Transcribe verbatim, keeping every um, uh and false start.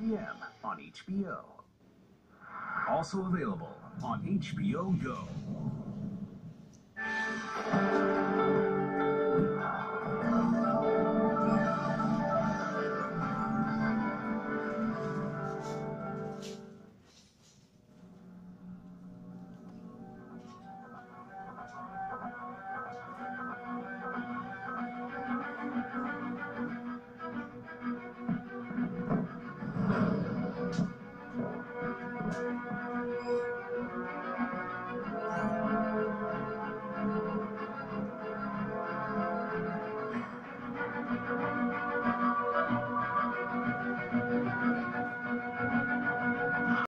p m on H B O. Also available on H B O Go.